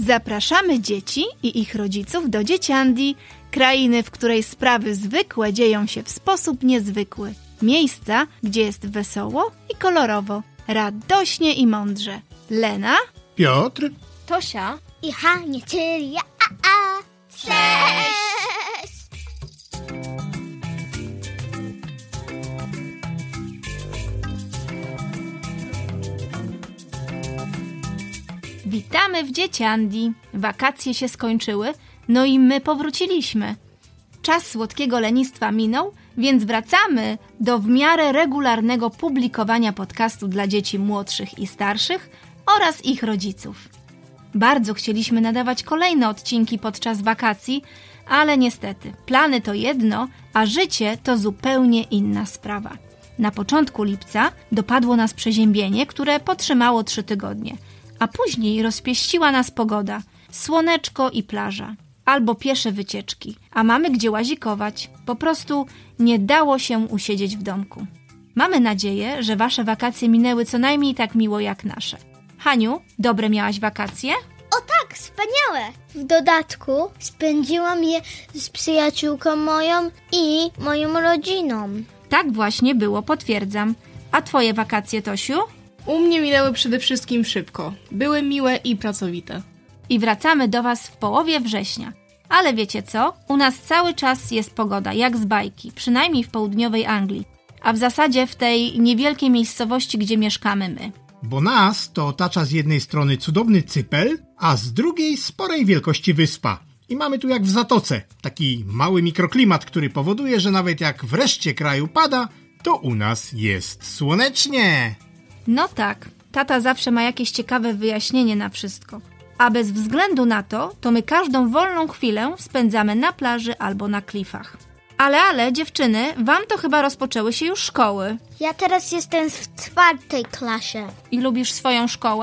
Zapraszamy dzieci i ich rodziców do Dzieciandii, krainy, w której sprawy zwykłe dzieją się w sposób niezwykły. Miejsca, gdzie jest wesoło i kolorowo, radośnie i mądrze. Lena, Piotr, Tosia i Hania, czyli ja. Cześć! witamy w Dzieciandii. Wakacje się skończyły, no i my powróciliśmy. Czas słodkiego lenistwa minął, więc wracamy do w miarę regularnego publikowania podcastu dla dzieci młodszych i starszych oraz ich rodziców. Bardzo chcieliśmy nadawać kolejne odcinki podczas wakacji, ale niestety plany to jedno, a życie to zupełnie inna sprawa. Na początku lipca dopadło nas przeziębienie, które potrzymało 3 tygodnie, a później rozpieściła nas pogoda, słoneczko i plaża. Albo piesze wycieczki, a mamy gdzie łazikować. Po prostu nie dało się usiedzieć w domku. Mamy nadzieję, że wasze wakacje minęły co najmniej tak miło jak nasze. Haniu, dobre miałaś wakacje? O tak, wspaniałe! W dodatku spędziłam je z przyjaciółką moją i moją rodziną. Tak właśnie było, potwierdzam. A twoje wakacje, Tosiu? U mnie minęły przede wszystkim szybko. Były miłe i pracowite. I wracamy do was w połowie września. Ale wiecie co? U nas cały czas jest pogoda, jak z bajki, przynajmniej w południowej Anglii. A w zasadzie w tej niewielkiej miejscowości, gdzie mieszkamy my. bo nas to otacza z jednej strony cudowny Cypel, a z drugiej sporej wielkości wyspa. I mamy tu jak w Zatoce, taki mały mikroklimat, który powoduje, że nawet jak w reszcie kraju pada, to u nas jest słonecznie. No tak, tata zawsze ma jakieś ciekawe wyjaśnienie na wszystko. A bez względu na to, to my każdą wolną chwilę spędzamy na plaży albo na klifach. Ale, dziewczyny, wam to chyba rozpoczęły się już szkoły. Ja teraz jestem w 4. klasie. I lubisz swoją szkołę?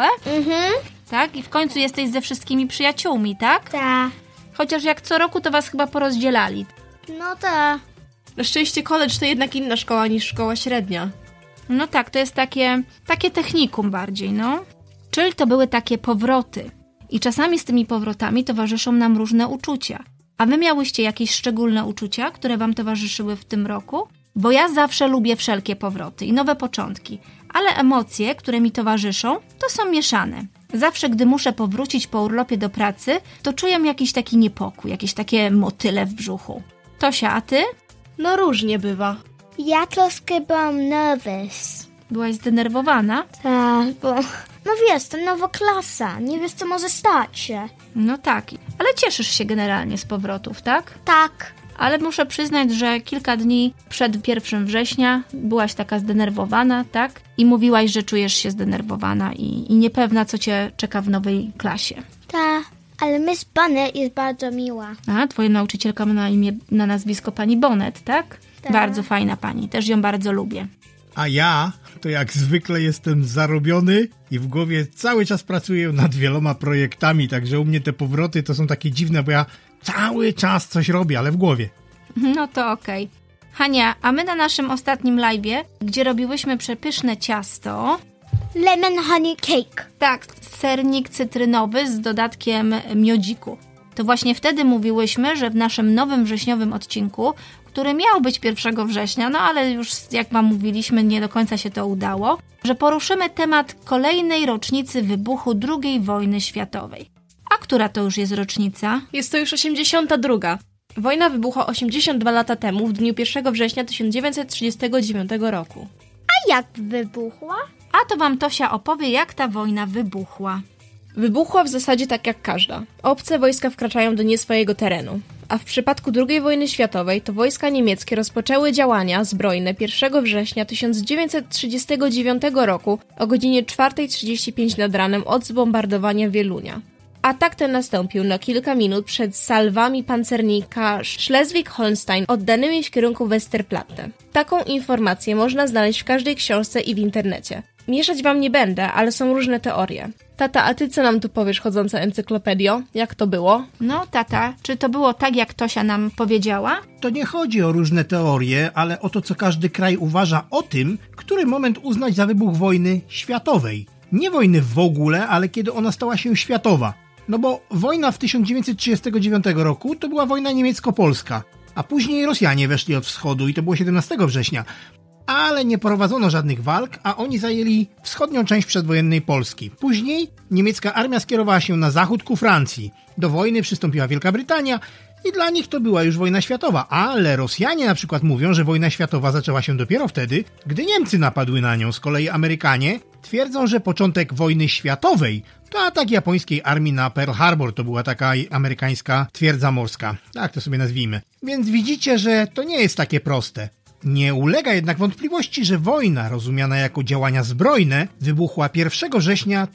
Tak? I w końcu jesteś ze wszystkimi przyjaciółmi, tak? Ta. Chociaż jak co roku to was chyba porozdzielali. No ta. Na szczęście college to jednak inna szkoła niż szkoła średnia. No tak, to jest takie technikum bardziej, no. Czyli to były takie powroty. I czasami z tymi powrotami towarzyszą nam różne uczucia. A wy miałyście jakieś szczególne uczucia, które wam towarzyszyły w tym roku? Bo ja zawsze lubię wszelkie powroty i nowe początki. Ale emocje, które mi towarzyszą, to są mieszane. Zawsze, gdy muszę powrócić po urlopie do pracy, to czuję jakiś taki niepokój, jakieś takie motyle w brzuchu. Tosia, a ty? No różnie bywa. Ja troszkę byłam nervous. Byłaś zdenerwowana? Tak, bo... No wiesz, to nowa klasa. Nie wiesz, co może stać się. No tak, ale cieszysz się generalnie z powrotów, tak? Tak. Ale muszę przyznać, że kilka dni przed 1 września byłaś taka zdenerwowana, tak? I mówiłaś, że czujesz się zdenerwowana i niepewna, co cię czeka w nowej klasie. Ta. Ale Miss Bonnet jest bardzo miła. A, twoja nauczycielka ma na nazwisko pani Bonnet, tak? Tak. Bardzo fajna pani, też ją bardzo lubię. A ja to jak zwykle jestem zarobiony i w głowie cały czas pracuję nad wieloma projektami, także u mnie te powroty to są takie dziwne, bo ja cały czas coś robię, ale w głowie. No to okej. Hania, a my na naszym ostatnim live'ie, gdzie robiłyśmy przepyszne ciasto... Lemon honey cake. Tak, sernik cytrynowy z dodatkiem miodziku. To właśnie wtedy mówiłyśmy, że w naszym nowym wrześniowym odcinku, który miał być 1 września, no ale już jak wam mówiliśmy, nie do końca się to udało, że poruszymy temat kolejnej rocznicy wybuchu II wojny światowej. A która to już jest rocznica? Jest to już 82. Wojna wybuchła 82 lata temu, w dniu 1 września 1939 roku. A jak wybuchła? A to wam Tosia opowie, jak ta wojna wybuchła. Wybuchła w zasadzie tak jak każda. Obce wojska wkraczają do nie swojego terenu. A w przypadku II wojny światowej to wojska niemieckie rozpoczęły działania zbrojne 1 września 1939 roku o godzinie 4:35 nad ranem od zbombardowania Wielunia. Atak ten nastąpił na kilka minut przed salwami pancernika Schleswig-Holstein oddanymi w kierunku Westerplatte. Taką informację można znaleźć w każdej książce i w internecie. Mieszać wam nie będę, ale są różne teorie. Tata, a ty co nam tu powiesz, chodząca encyklopedio? Jak to było? No, tata, czy to było tak, jak Tosia nam powiedziała? To nie chodzi o różne teorie, ale o to, co każdy kraj uważa o tym, który moment uznać za wybuch wojny światowej. Nie wojny w ogóle, ale kiedy ona stała się światowa. No bo wojna w 1939 roku to była wojna niemiecko-polska, a później Rosjanie weszli od wschodu i to było 17 września. Ale nie prowadzono żadnych walk, a oni zajęli wschodnią część przedwojennej Polski. Później niemiecka armia skierowała się na zachód ku Francji. Do wojny przystąpiła Wielka Brytania i dla nich to była już wojna światowa. Ale Rosjanie na przykład mówią, że wojna światowa zaczęła się dopiero wtedy, gdy Niemcy napadły na nią. Z kolei Amerykanie twierdzą, że początek wojny światowej to atak japońskiej armii na Pearl Harbor. To była taka amerykańska twierdza morska. Tak to sobie nazwijmy. Więc widzicie, że to nie jest takie proste. Nie ulega jednak wątpliwości, że wojna, rozumiana jako działania zbrojne, wybuchła 1 września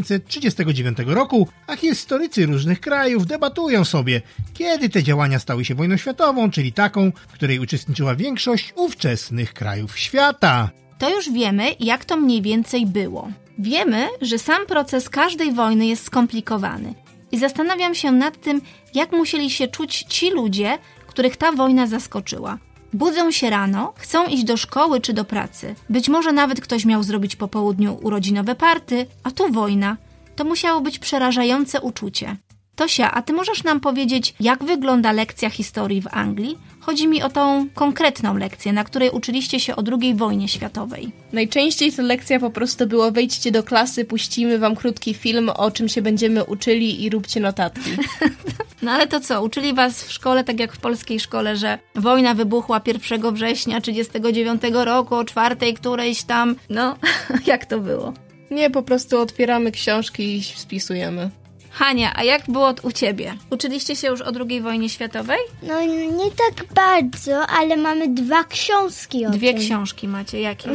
1939 roku, a historycy różnych krajów debatują sobie, kiedy te działania stały się wojną światową, czyli taką, w której uczestniczyła większość ówczesnych krajów świata. To już wiemy, jak to mniej więcej było. Wiemy, że sam proces każdej wojny jest skomplikowany. I zastanawiam się nad tym, jak musieli się czuć ci ludzie, których ta wojna zaskoczyła. Budzą się rano, chcą iść do szkoły czy do pracy. Być może nawet ktoś miał zrobić po południu urodzinowe party, a tu wojna. To musiało być przerażające uczucie. Tosia, a ty możesz nam powiedzieć, jak wygląda lekcja historii w Anglii? Chodzi mi o tą konkretną lekcję, na której uczyliście się o II wojnie światowej. Najczęściej to lekcja po prostu było: wejdźcie do klasy, puścimy wam krótki film, o czym się będziemy uczyli i róbcie notatki. No ale to co, uczyli was w szkole, tak jak w polskiej szkole, że wojna wybuchła 1 września 1939 roku o 4:00 którejś tam, no jak to było? Nie, po prostu otwieramy książki i spisujemy. Hania, a jak było u ciebie? Uczyliście się już o II wojnie światowej? No nie tak bardzo, ale mamy 2 książki o 2 tym. książki macie, jakie?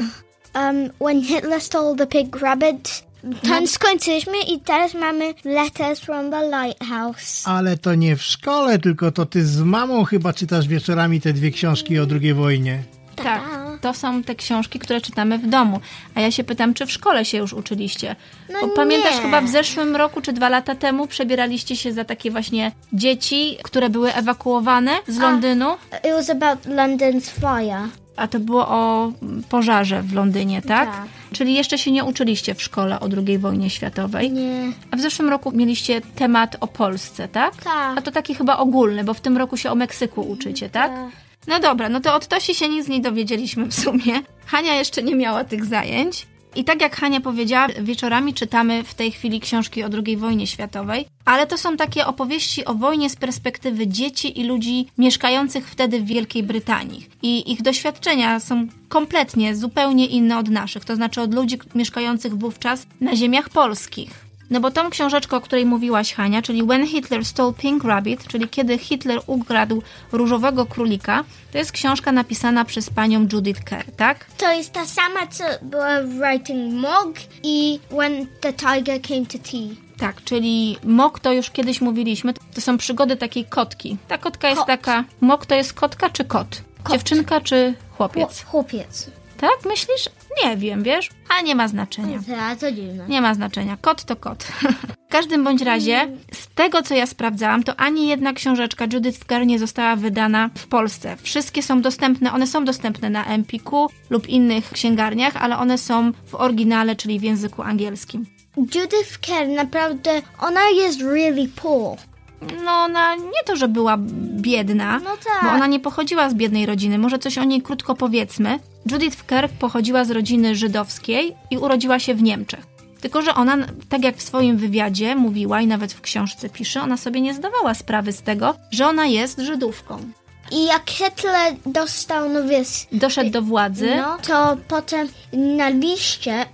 When Hitler Stole the Pink Rabbit. Tam skończyliśmy i teraz mamy Letters from the Lighthouse. Ale to nie w szkole, tylko to ty z mamą chyba czytasz wieczorami te 2 książki o II wojnie. Tak, to są te książki, które czytamy w domu. A ja się pytam, czy w szkole się już uczyliście? No Bo pamiętasz, nie. chyba w zeszłym roku, czy 2 lata temu przebieraliście się za takie właśnie dzieci, które były ewakuowane z Londynu. It was about London's fire. A to było o pożarze w Londynie, tak? Tak. Czyli jeszcze się nie uczyliście w szkole o II wojnie światowej. Nie. A w zeszłym roku mieliście temat o Polsce, tak? Tak. A to taki chyba ogólny, bo w tym roku się o Meksyku uczycie, tak? No dobra, no to od Tosi się nic nie dowiedzieliśmy w sumie. Hania jeszcze nie miała tych zajęć. I tak jak Hania powiedziała, wieczorami czytamy w tej chwili książki o II wojnie światowej, ale to są takie opowieści o wojnie z perspektywy dzieci i ludzi mieszkających wtedy w Wielkiej Brytanii. I ich doświadczenia są kompletnie, zupełnie inne od naszych, to znaczy od ludzi mieszkających wówczas na ziemiach polskich. No bo tą książeczkę, o której mówiłaś, Hania, czyli When Hitler Stole Pink Rabbit, czyli Kiedy Hitler ukradł różowego królika, to jest książka napisana przez panią Judith Kerr, tak? To jest ta sama, co była w Writing Mog i When the Tiger Came to Tea. Tak, czyli Mog to już kiedyś mówiliśmy, to są przygody takiej kotki. Ta kotka jest taka... Mog to jest kotka czy kot? Dziewczynka czy chłopiec? Chłopiec. Tak, myślisz? Nie wiem, wiesz? A nie ma znaczenia. To dziwne. Nie ma znaczenia. Kot to kot. W każdym bądź razie, z tego co ja sprawdzałam, to ani jedna książeczka Judith Kerr nie została wydana w Polsce. Wszystkie są dostępne, one są dostępne na Empiku lub innych księgarniach, ale one są w oryginale, czyli w języku angielskim. Judith Kerr naprawdę, ona jest really poor. No ona nie to, że była biedna, No tak. bo ona nie pochodziła z biednej rodziny. Może coś o niej krótko powiedzmy. Judith Kerr pochodziła z rodziny żydowskiej i urodziła się w Niemczech. Tylko że ona, tak jak w swoim wywiadzie mówiła i nawet w książce pisze, ona sobie nie zdawała sprawy z tego, że ona jest Żydówką. I jak Hitler dostał, Doszedł do władzy. no, to potem na liście...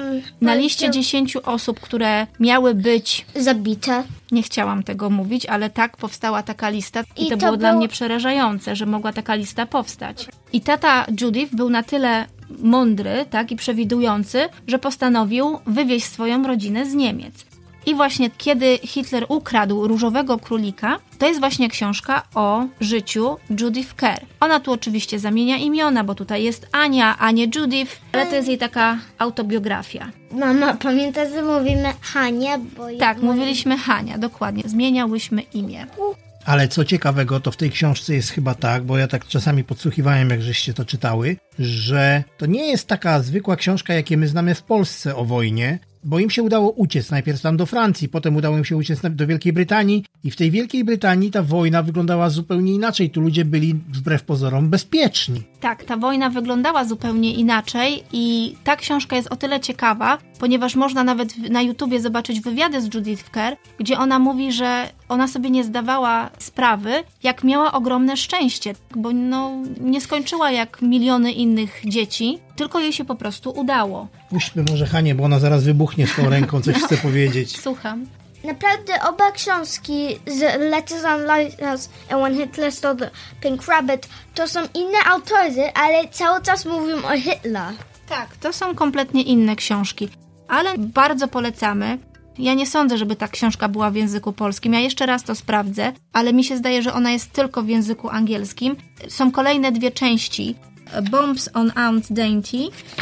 Na liście 10 osób, które miały być... zabite. Nie chciałam tego mówić, ale tak powstała taka lista i I to to było dla było- mnie przerażające, że mogła taka lista powstać. I tata Judith był na tyle mądry, tak, i przewidujący, że postanowił wywieźć swoją rodzinę z Niemiec. I właśnie kiedy Hitler ukradł różowego królika, to jest właśnie książka o życiu Judith Kerr. Ona tu oczywiście zamienia imiona, bo tutaj jest Ania, a nie Judith, ale to jest jej taka autobiografia. Mama, pamiętasz, że mówimy Hania, bo... Tak, mówiliśmy Hania, dokładnie. Zmieniałyśmy imię. Ale co ciekawego, to w tej książce jest chyba tak, bo ja tak czasami podsłuchiwałem, jak żeście to czytały, że to nie jest taka zwykła książka, jakie my znamy w Polsce o wojnie, bo im się udało uciec najpierw tam do Francji, potem udało im się uciec do Wielkiej Brytanii i w tej Wielkiej Brytanii ta wojna wyglądała zupełnie inaczej. Tu ludzie byli wbrew pozorom bezpieczni. Tak, ta wojna wyglądała zupełnie inaczej i ta książka jest o tyle ciekawa, ponieważ można nawet na YouTubie zobaczyć wywiady z Judith Kerr, gdzie ona mówi, że ona sobie nie zdawała sprawy, jak miała ogromne szczęście, bo nie skończyła jak miliony innych dzieci, tylko jej się po prostu udało. Puśćmy może Hanię, bo ona zaraz wybuchnie z tą ręką, coś chce powiedzieć. Słucham. Naprawdę oba książki z Letters on Lighthouse and When Hitler Stole the Pink Rabbit to są inne autorzy, ale cały czas mówią o Hitler. Tak, to są kompletnie inne książki, ale bardzo polecamy. Ja nie sądzę, żeby ta książka była w języku polskim. Ja jeszcze raz to sprawdzę, ale mi się zdaje, że ona jest tylko w języku angielskim. Są kolejne 2 części. Bombs on Aunt Dainty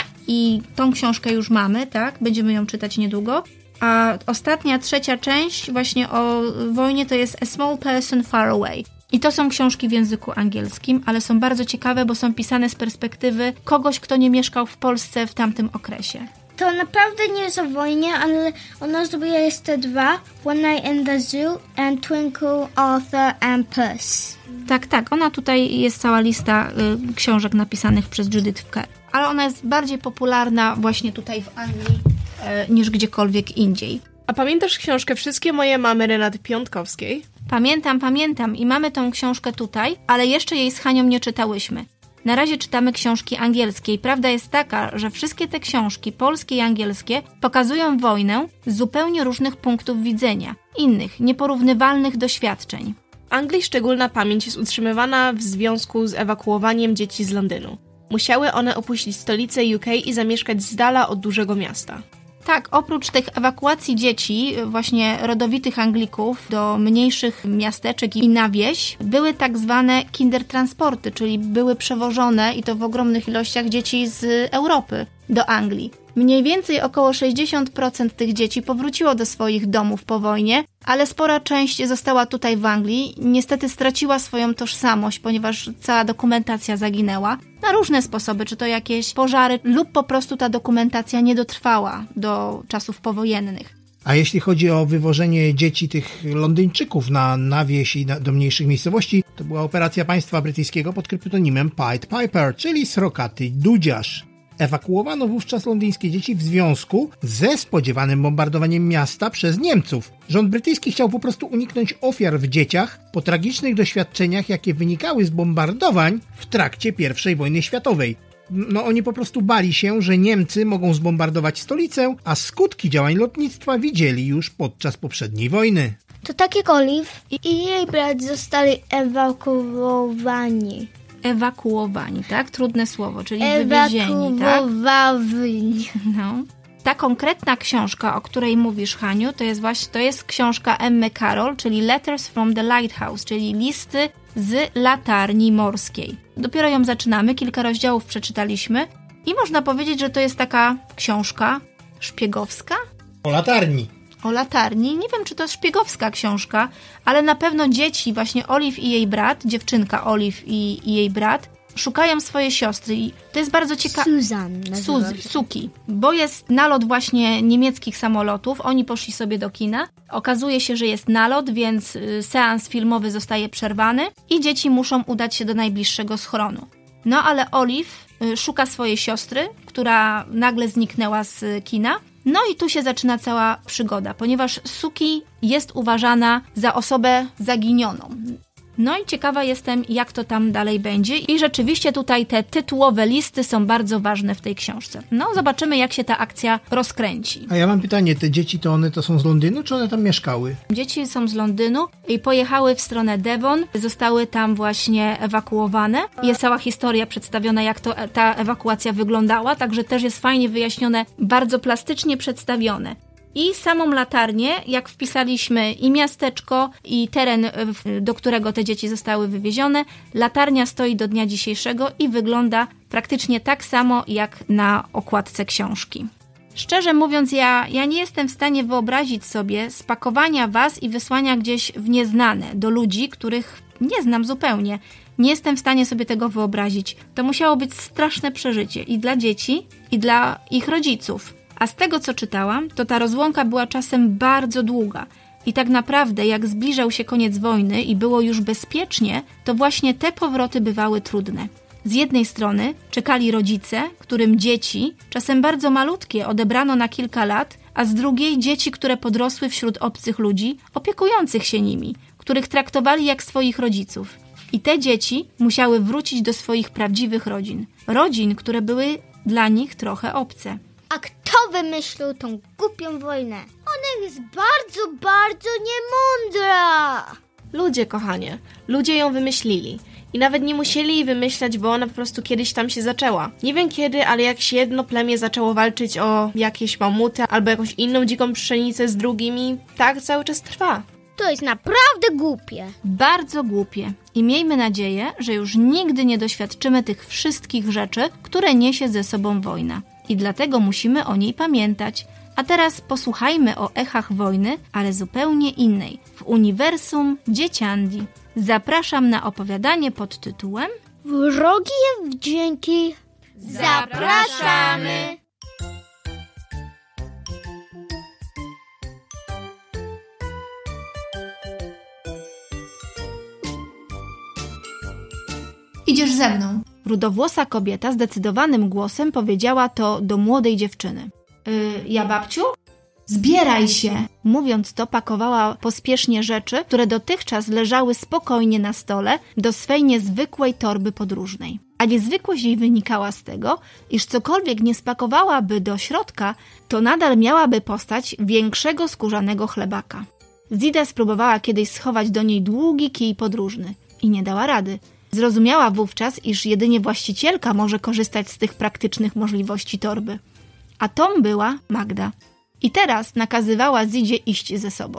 i tą książkę już mamy, tak? Będziemy ją czytać niedługo. A ostatnia, 3. część właśnie o wojnie to jest A Small Person Far Away. I to są książki w języku angielskim, ale są bardzo ciekawe, bo są pisane z perspektywy kogoś, kto nie mieszkał w Polsce w tamtym okresie. To naprawdę nie jest o wojnie, ale ona zrobiła jeszcze 2. One Night in the Zoo and Twinkle, Arthur and Puss. Tak, ona tutaj jest cała lista książek napisanych przez Judith Kerr. Ale ona jest bardziej popularna właśnie tutaj w Anglii niż gdziekolwiek indziej. A pamiętasz książkę Wszystkie moje mamy Renaty Piątkowskiej? Pamiętam i mamy tą książkę tutaj, ale jeszcze jej z Hanią nie czytałyśmy. Na razie czytamy książki angielskie i prawda jest taka, że wszystkie te książki, polskie i angielskie, pokazują wojnę z zupełnie różnych punktów widzenia, innych, nieporównywalnych doświadczeń. W Anglii szczególna pamięć jest utrzymywana w związku z ewakuowaniem dzieci z Londynu. Musiały one opuścić stolicę UK i zamieszkać z dala od dużego miasta. Tak, oprócz tych ewakuacji dzieci, właśnie rodowitych Anglików do mniejszych miasteczek i na wieś, były tak zwane kindertransporty, czyli były przewożone i to w ogromnych ilościach dzieci z Europy do Anglii. Mniej więcej około 60% tych dzieci powróciło do swoich domów po wojnie, ale spora część została tutaj w Anglii. Niestety straciła swoją tożsamość, ponieważ cała dokumentacja zaginęła. Na różne sposoby, czy to jakieś pożary lub po prostu ta dokumentacja nie dotrwała do czasów powojennych. A jeśli chodzi o wywożenie dzieci tych Londyńczyków na wieś i do mniejszych miejscowości, to była operacja państwa brytyjskiego pod kryptonimem Pied Piper, czyli srokaty dudziarz. Ewakuowano wówczas londyńskie dzieci w związku ze spodziewanym bombardowaniem miasta przez Niemców. Rząd brytyjski chciał po prostu uniknąć ofiar w dzieciach po tragicznych doświadczeniach, jakie wynikały z bombardowań w trakcie I wojny światowej. Oni po prostu bali się, że Niemcy mogą zbombardować stolicę, a skutki działań lotnictwa widzieli już podczas poprzedniej wojny. To tak jak Olive i jej brat zostali ewakuowani. Ewakuowani, tak? Trudne słowo, czyli wywiezieni, tak? No. Ta konkretna książka, o której mówisz, Haniu, to jest książka Emmy Carroll, czyli Letters from the Lighthouse, czyli listy z latarni morskiej. Dopiero ją zaczynamy, kilka rozdziałów przeczytaliśmy i można powiedzieć, że to jest taka książka szpiegowska? O latarni. O latarni. Nie wiem, czy to jest szpiegowska książka, ale na pewno dzieci, właśnie Olive i jej brat, dziewczynka Olive i jej brat, szukają swojej siostry i to jest bardzo ciekawe. Suki, bo jest nalot właśnie niemieckich samolotów, oni poszli sobie do kina, okazuje się, że jest nalot, więc seans filmowy zostaje przerwany i dzieci muszą udać się do najbliższego schronu. No ale Olive szuka swojej siostry, która nagle zniknęła z kina. No i tu się zaczyna cała przygoda, ponieważ Suki jest uważana za osobę zaginioną. No i ciekawa jestem, jak to tam dalej będzie. I rzeczywiście tutaj te tytułowe listy są bardzo ważne w tej książce. No, zobaczymy, jak się ta akcja rozkręci. A ja mam pytanie, te dzieci to one to są z Londynu, czy one tam mieszkały? Dzieci są z Londynu i pojechały w stronę Devon. Zostały tam właśnie ewakuowane. Jest cała historia przedstawiona, jak to ta ewakuacja wyglądała, także też jest fajnie wyjaśnione, bardzo plastycznie przedstawione. I samą latarnię, jak wpisaliśmy i miasteczko, i teren, do którego te dzieci zostały wywiezione, latarnia stoi do dnia dzisiejszego i wygląda praktycznie tak samo jak na okładce książki. Szczerze mówiąc, ja nie jestem w stanie wyobrazić sobie spakowania was i wysłania gdzieś w nieznane do ludzi, których nie znam zupełnie. Nie jestem w stanie sobie tego wyobrazić. To musiało być straszne przeżycie i dla dzieci, i dla ich rodziców. A z tego, co czytałam, to ta rozłąka była czasem bardzo długa. I tak naprawdę, jak zbliżał się koniec wojny i było już bezpiecznie, to właśnie te powroty bywały trudne. Z jednej strony czekali rodzice, którym dzieci, czasem bardzo malutkie, odebrano na kilka lat, a z drugiej dzieci, które podrosły wśród obcych ludzi, opiekujących się nimi, których traktowali jak swoich rodziców. I te dzieci musiały wrócić do swoich prawdziwych rodzin. Rodzin, które były dla nich trochę obce. A kto wymyślił tą głupią wojnę? Ona jest bardzo, bardzo niemądra. Ludzie, kochanie, ludzie ją wymyślili. I nawet nie musieli jej wymyślać, bo ona po prostu kiedyś tam się zaczęła. Nie wiem kiedy, ale jak się jedno plemię zaczęło walczyć o jakieś mamuty albo jakąś inną dziką pszenicę z drugimi, tak cały czas trwa. To jest naprawdę głupie. Bardzo głupie. I miejmy nadzieję, że już nigdy nie doświadczymy tych wszystkich rzeczy, które niesie ze sobą wojna. I dlatego musimy o niej pamiętać. A teraz posłuchajmy o echach wojny, ale zupełnie innej, w uniwersum Dzieciandi. Zapraszam na opowiadanie pod tytułem Wrogie wdzięki. Zapraszamy! Idziesz ze mną. Rudowłosa kobieta zdecydowanym głosem powiedziała to do młodej dziewczyny. Ja, babciu? Zbieraj się! Mówiąc to, pakowała pospiesznie rzeczy, które dotychczas leżały spokojnie na stole, do swej niezwykłej torby podróżnej. A niezwykłość jej wynikała z tego, iż cokolwiek nie spakowałaby do środka, to nadal miałaby postać większego skórzanego chlebaka. Zida spróbowała kiedyś schować do niej długi kij podróżny i nie dała rady. Zrozumiała wówczas, iż jedynie właścicielka może korzystać z tych praktycznych możliwości torby. A tą była Magda. I teraz nakazywała Zidzie iść ze sobą.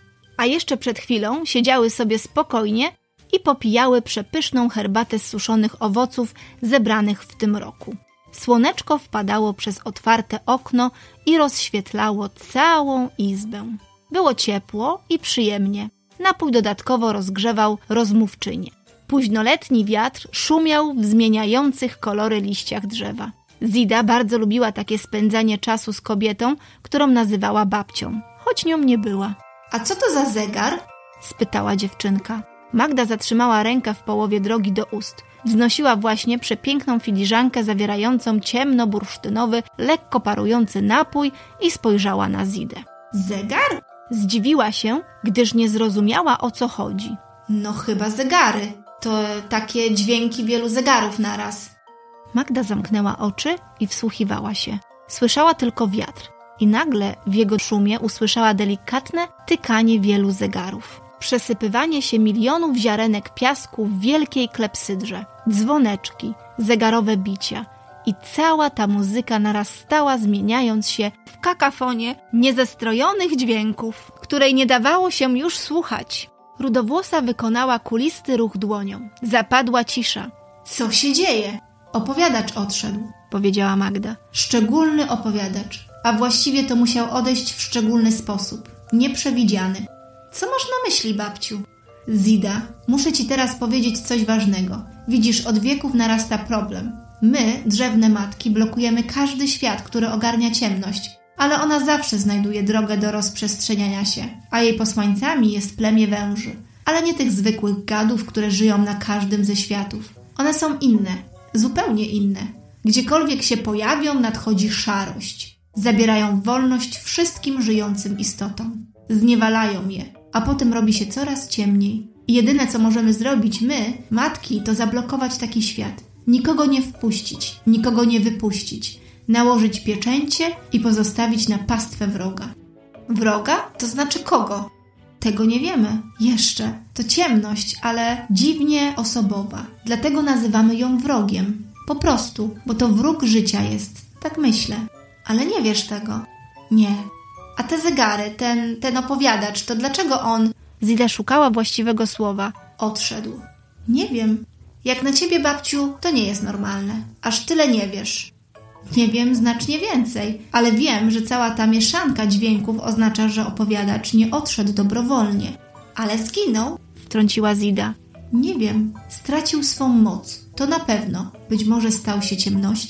A jeszcze przed chwilą siedziały sobie spokojnie i popijały przepyszną herbatę z suszonych owoców zebranych w tym roku. Słoneczko wpadało przez otwarte okno i rozświetlało całą izbę. Było ciepło i przyjemnie. Napój dodatkowo rozgrzewał rozmówczynię. Późnoletni wiatr szumiał w zmieniających kolory liściach drzewa. Zida bardzo lubiła takie spędzanie czasu z kobietą, którą nazywała babcią, choć nią nie była. A co to za zegar? Spytała dziewczynka. Magda zatrzymała rękę w połowie drogi do ust. Wznosiła właśnie przepiękną filiżankę zawierającą ciemno-bursztynowy, lekko parujący napój i spojrzała na Zidę. Zegar? Zdziwiła się, gdyż nie zrozumiała, o co chodzi. No chyba zegary. To takie dźwięki wielu zegarów naraz. Magda zamknęła oczy i wsłuchiwała się. Słyszała tylko wiatr i nagle w jego szumie usłyszała delikatne tykanie wielu zegarów. Przesypywanie się milionów ziarenek piasku w wielkiej klepsydrze, dzwoneczki, zegarowe bicia i cała ta muzyka narastała, zmieniając się w kakafonię niezestrojonych dźwięków, której nie dawało się już słuchać. Rudowłosa wykonała kulisty ruch dłonią. Zapadła cisza. Co się dzieje? Opowiadacz odszedł, powiedziała Magda. Szczególny opowiadacz, a właściwie to musiał odejść w szczególny sposób, nieprzewidziany. Co masz na myśli, babciu? Zida, muszę ci teraz powiedzieć coś ważnego. Widzisz, od wieków narasta problem. My, drzewne matki, blokujemy każdy świat, który ogarnia ciemność, ale ona zawsze znajduje drogę do rozprzestrzeniania się, a jej posłańcami jest plemię węży. Ale nie tych zwykłych gadów, które żyją na każdym ze światów. One są inne, zupełnie inne. Gdziekolwiek się pojawią, nadchodzi szarość. Zabierają wolność wszystkim żyjącym istotom. Zniewalają je, a potem robi się coraz ciemniej. I jedyne, co możemy zrobić my, matki, to zablokować taki świat. Nikogo nie wpuścić, nikogo nie wypuścić. Nałożyć pieczęcie i pozostawić na pastwę wroga. Wroga? To znaczy kogo? Tego nie wiemy. Jeszcze. To ciemność, ale dziwnie osobowa. Dlatego nazywamy ją wrogiem. Po prostu, bo to wróg życia jest. Tak myślę. Ale nie wiesz tego. Nie. A te zegary, ten opowiadacz, to dlaczego on... Zida szukała właściwego słowa. Odszedł. Nie wiem. Jak na ciebie, babciu, to nie jest normalne. Aż tyle nie wiesz. Nie wiem znacznie więcej, ale wiem, że cała ta mieszanka dźwięków oznacza, że opowiadacz nie odszedł dobrowolnie. Ale zginął, wtrąciła Zida. Nie wiem, stracił swą moc. To na pewno. Być może stał się ciemnością?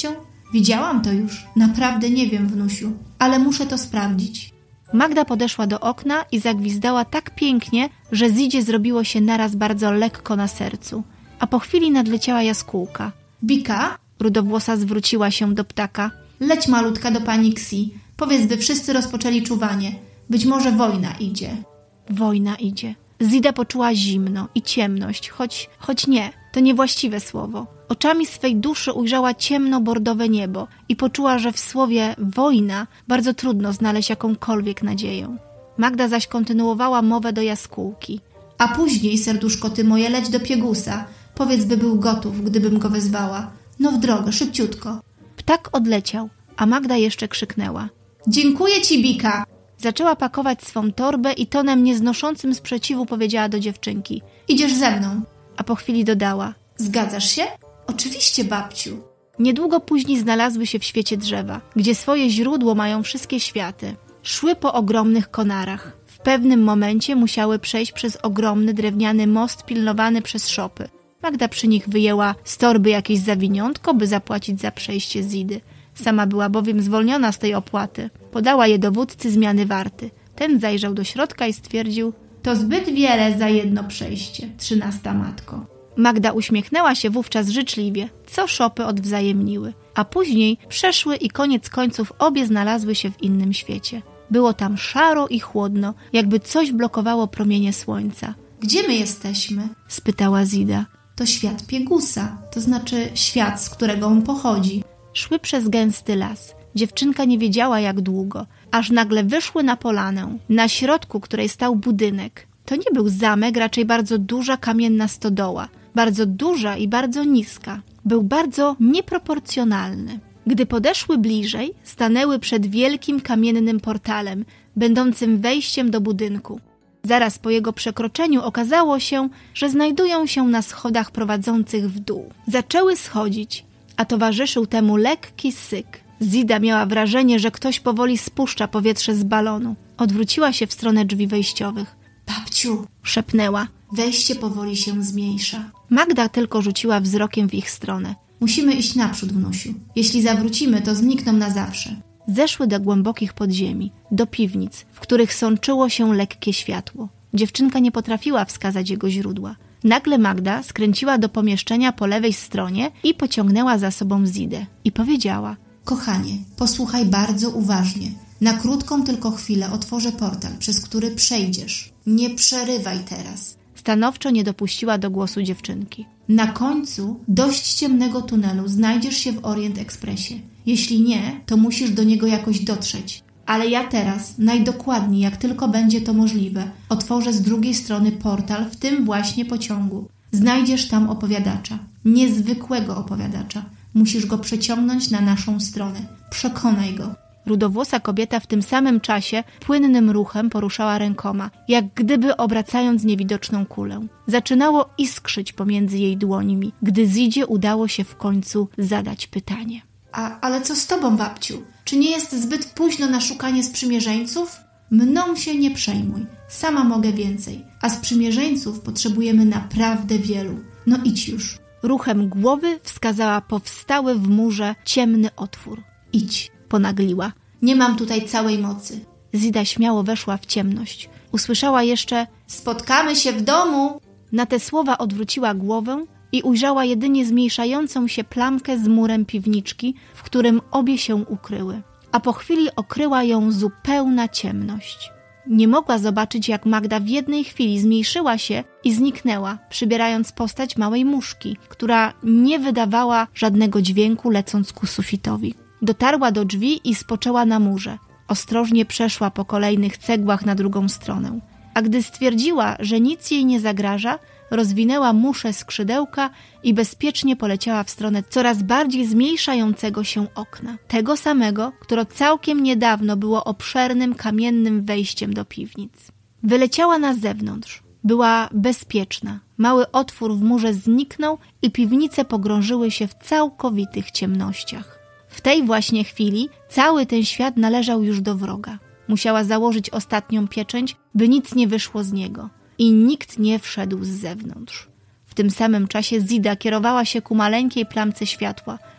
Widziałam to już. Naprawdę nie wiem, wnusiu, ale muszę to sprawdzić. Magda podeszła do okna i zagwizdała tak pięknie, że Zidzie zrobiło się naraz bardzo lekko na sercu. A po chwili nadleciała jaskółka. Bika? Rudowłosa zwróciła się do ptaka. Leć malutka do pani Ksi. Powiedz, by wszyscy rozpoczęli czuwanie. Być może wojna idzie. Wojna idzie. Zida poczuła zimno i ciemność, choć nie, to niewłaściwe słowo. Oczami swej duszy ujrzała ciemno-bordowe niebo i poczuła, że w słowie wojna bardzo trudno znaleźć jakąkolwiek nadzieję. Magda zaś kontynuowała mowę do jaskółki. A później, serduszko ty moje, leć do Piegusa. Powiedz, by był gotów, gdybym go wezwała. No w drogę, szybciutko. Ptak odleciał, a Magda jeszcze krzyknęła. Dziękuję ci, Bika! Zaczęła pakować swą torbę i tonem nieznoszącym sprzeciwu powiedziała do dziewczynki. Idziesz ze mną. A po chwili dodała. Zgadzasz się? Oczywiście, babciu. Niedługo później znalazły się w świecie drzewa, gdzie swoje źródło mają wszystkie światy. Szły po ogromnych konarach. W pewnym momencie musiały przejść przez ogromny drewniany most pilnowany przez szopy. Magda przy nich wyjęła z torby jakieś zawiniątko, by zapłacić za przejście Zidy. Sama była bowiem zwolniona z tej opłaty. Podała je dowódcy zmiany warty. Ten zajrzał do środka i stwierdził, to zbyt wiele za jedno przejście, 13 matko. Magda uśmiechnęła się wówczas życzliwie, co szopy odwzajemniły. A później przeszły i koniec końców obie znalazły się w innym świecie. Było tam szaro i chłodno, jakby coś blokowało promienie słońca. Gdzie my jesteśmy? Spytała Zida. To świat Piegusa, to znaczy świat, z którego on pochodzi. Szły przez gęsty las. Dziewczynka nie wiedziała jak długo, aż nagle wyszły na polanę, na środku której stał budynek. To nie był zamek, raczej bardzo duża kamienna stodoła. Bardzo duża i bardzo niska. Był bardzo nieproporcjonalny. Gdy podeszły bliżej, stanęły przed wielkim kamiennym portalem, będącym wejściem do budynku. Zaraz po jego przekroczeniu okazało się, że znajdują się na schodach prowadzących w dół. Zaczęły schodzić, a towarzyszył temu lekki syk. Zida miała wrażenie, że ktoś powoli spuszcza powietrze z balonu. Odwróciła się w stronę drzwi wejściowych. Babciu, szepnęła, wejście powoli się zmniejsza. Magda tylko rzuciła wzrokiem w ich stronę. Musimy iść naprzód, wnusiu. Jeśli zawrócimy, to znikną na zawsze. Zeszły do głębokich podziemi, do piwnic, w których sączyło się lekkie światło. Dziewczynka nie potrafiła wskazać jego źródła. Nagle Magda skręciła do pomieszczenia po lewej stronie i pociągnęła za sobą Zidę. I powiedziała, kochanie, posłuchaj bardzo uważnie. Na krótką tylko chwilę otworzę portal, przez który przejdziesz. Nie przerywaj teraz. Stanowczo nie dopuściła do głosu dziewczynki. Na końcu dość ciemnego tunelu znajdziesz się w Orient Expressie. Jeśli nie, to musisz do niego jakoś dotrzeć. Ale ja teraz, najdokładniej jak tylko będzie to możliwe, otworzę z drugiej strony portal w tym właśnie pociągu. Znajdziesz tam opowiadacza. Niezwykłego opowiadacza. Musisz go przeciągnąć na naszą stronę. Przekonaj go. Rudowłosa kobieta w tym samym czasie płynnym ruchem poruszała rękoma, jak gdyby obracając niewidoczną kulę. Zaczynało iskrzyć pomiędzy jej dłońmi, gdy Zidzie udało się w końcu zadać pytanie. Ale co z tobą, babciu? Czy nie jest zbyt późno na szukanie sprzymierzeńców? Mną się nie przejmuj. Sama mogę więcej. A sprzymierzeńców potrzebujemy naprawdę wielu. No idź już. Ruchem głowy wskazała powstały w murze ciemny otwór. Idź, ponagliła. Nie mam tutaj całej mocy. Zida śmiało weszła w ciemność. Usłyszała jeszcze spotkamy się w domu. Na te słowa odwróciła głowę i ujrzała jedynie zmniejszającą się plamkę z murem piwniczki, w którym obie się ukryły. A po chwili okryła ją zupełna ciemność. Nie mogła zobaczyć, jak Magda w jednej chwili zmniejszyła się i zniknęła, przybierając postać małej muszki, która nie wydawała żadnego dźwięku, lecąc ku sufitowi. Dotarła do drzwi i spoczęła na murze. Ostrożnie przeszła po kolejnych cegłach na drugą stronę. A gdy stwierdziła, że nic jej nie zagraża, rozwinęła muszę skrzydełka i bezpiecznie poleciała w stronę coraz bardziej zmniejszającego się okna. Tego samego, które całkiem niedawno było obszernym kamiennym wejściem do piwnic. Wyleciała na zewnątrz. Była bezpieczna. Mały otwór w murze zniknął i piwnice pogrążyły się w całkowitych ciemnościach. W tej właśnie chwili cały ten świat należał już do wroga. Musiała założyć ostatnią pieczęć, by nic nie wyszło z niego. I nikt nie wszedł z zewnątrz. W tym samym czasie Zida kierowała się ku maleńkiej plamce światła.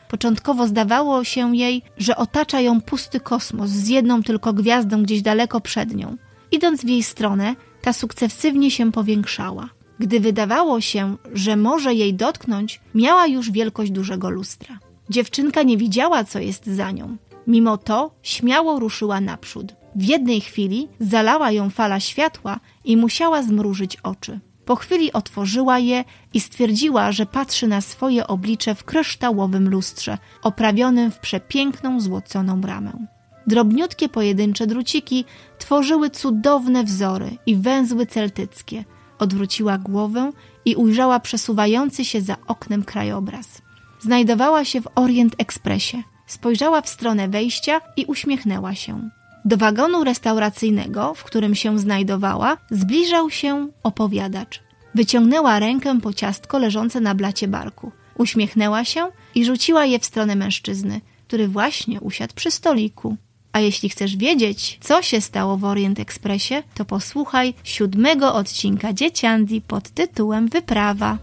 Początkowo zdawało się jej, że otacza ją pusty kosmos z jedną tylko gwiazdą gdzieś daleko przed nią. Idąc w jej stronę, ta sukcesywnie się powiększała. Gdy wydawało się, że może jej dotknąć, miała już wielkość dużego lustra. Dziewczynka nie widziała, co jest za nią. Mimo to śmiało ruszyła naprzód. W jednej chwili zalała ją fala światła i musiała zmrużyć oczy. Po chwili otworzyła je i stwierdziła, że patrzy na swoje oblicze w kryształowym lustrze, oprawionym w przepiękną, złoconą ramę. Drobniutkie pojedyncze druciki tworzyły cudowne wzory i węzły celtyckie. Odwróciła głowę i ujrzała przesuwający się za oknem krajobraz. Znajdowała się w Orient Expressie. Spojrzała w stronę wejścia i uśmiechnęła się. Do wagonu restauracyjnego, w którym się znajdowała, zbliżał się opowiadacz. Wyciągnęła rękę po ciastko leżące na blacie barku. Uśmiechnęła się i rzuciła je w stronę mężczyzny, który właśnie usiadł przy stoliku. A jeśli chcesz wiedzieć, co się stało w Orient Expressie, to posłuchaj 7. odcinka Dzieciandi pod tytułem Wyprawa.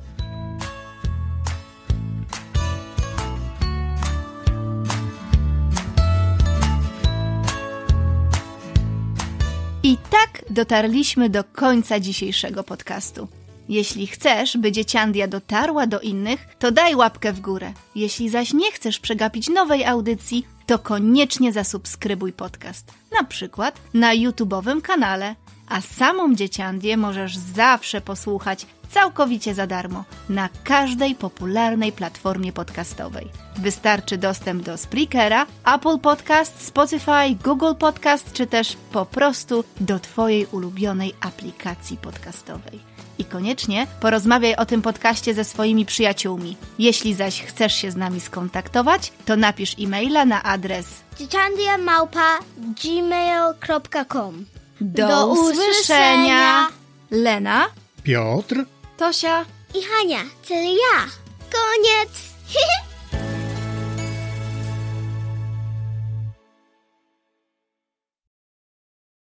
I tak dotarliśmy do końca dzisiejszego podcastu. Jeśli chcesz, by Dzieciandia dotarła do innych, to daj łapkę w górę. Jeśli zaś nie chcesz przegapić nowej audycji, to koniecznie zasubskrybuj podcast. Na przykład na YouTube'owym kanale. A samą Dzieciandię możesz zawsze posłuchać całkowicie za darmo na każdej popularnej platformie podcastowej. Wystarczy dostęp do Spreakera, Apple Podcast, Spotify, Google Podcast, czy też po prostu do Twojej ulubionej aplikacji podcastowej. I koniecznie porozmawiaj o tym podcaście ze swoimi przyjaciółmi. Jeśli zaś chcesz się z nami skontaktować, to napisz e-maila na adres dzieciandia@gmail.com. Do usłyszenia! Lena, Piotr. Tosia i Hania, czyli ja. Koniec!